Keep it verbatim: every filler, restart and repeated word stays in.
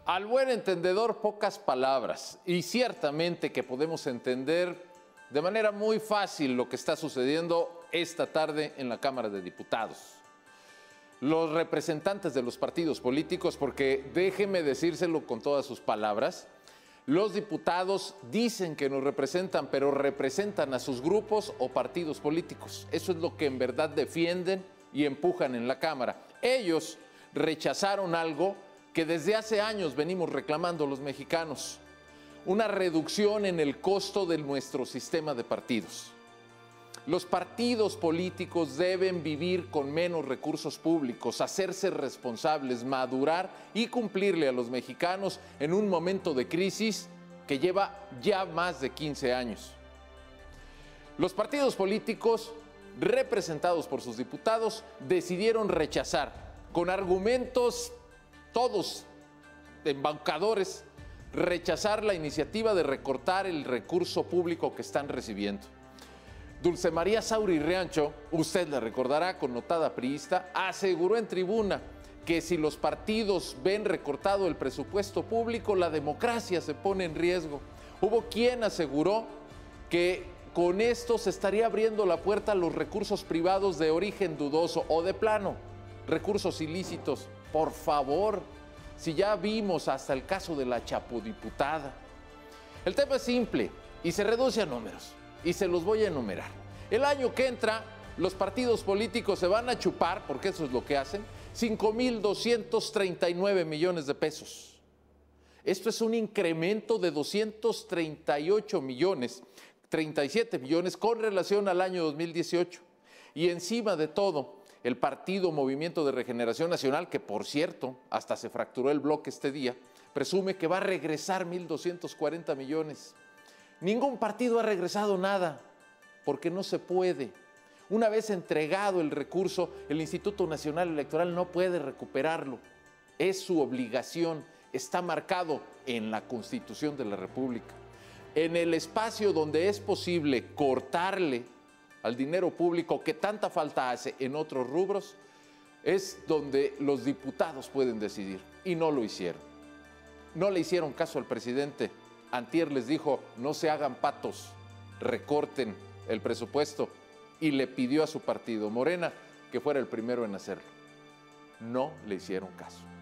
Al buen entendedor, pocas palabras. Y ciertamente que podemos entender de manera muy fácil lo que está sucediendo esta tarde en la Cámara de Diputados. Los representantes de los partidos políticos, porque déjeme decírselo con todas sus palabras, los diputados dicen que nos representan, pero representan a sus grupos o partidos políticos. Eso es lo que en verdad defienden y empujan en la Cámara. Ellos rechazaron algo que desde hace años venimos reclamando los mexicanos: una reducción en el costo de nuestro sistema de partidos. Los partidos políticos deben vivir con menos recursos públicos, hacerse responsables, madurar y cumplirle a los mexicanos en un momento de crisis que lleva ya más de quince años. Los partidos políticos, representados por sus diputados, decidieron rechazar, con argumentos todos embaucadores, rechazar la iniciativa de recortar el recurso público que están recibiendo. Dulce María Sauri Riancho, usted la recordará, connotada priista, aseguró en tribuna que si los partidos ven recortado el presupuesto público, la democracia se pone en riesgo. Hubo quien aseguró que con esto se estaría abriendo la puerta a los recursos privados de origen dudoso o de plano, recursos ilícitos. Por favor, si ya vimos hasta el caso de la chapodiputada. El tema es simple y se reduce a números, y se los voy a enumerar. El año que entra, los partidos políticos se van a chupar, porque eso es lo que hacen, cinco mil doscientos treinta y nueve millones de pesos. Esto es un incremento de doscientos treinta y ocho millones, treinta y siete millones con relación al año dos mil dieciocho. Y encima de todo, el partido Movimiento de Regeneración Nacional, que por cierto, hasta se fracturó el bloque este día, presume que va a regresar mil doscientos cuarenta millones. Ningún partido ha regresado nada, porque no se puede. Una vez entregado el recurso, el Instituto Nacional Electoral no puede recuperarlo. Es su obligación, está marcado en la Constitución de la República. En el espacio donde es posible cortarle al dinero público que tanta falta hace en otros rubros, es donde los diputados pueden decidir, y no lo hicieron. No le hicieron caso al presidente. Antier les dijo: no se hagan patos, recorten el presupuesto, y le pidió a su partido, Morena, que fuera el primero en hacerlo. No le hicieron caso.